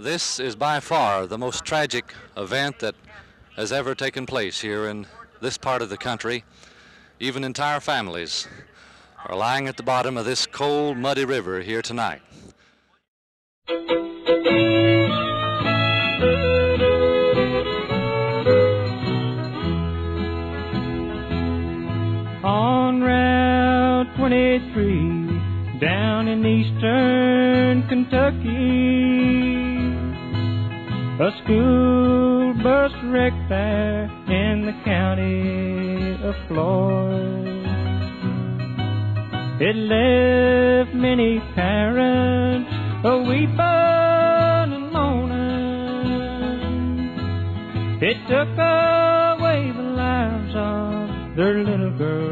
This is by far the most tragic event that has ever taken place here in this part of the country. Even entire families are lying at the bottom of this cold, muddy river here tonight. On Route 23, down in eastern Kentucky, a school bus wrecked there in the county of Floyd. It left many parents a-weeping and moaning. It took away the lives of their little girl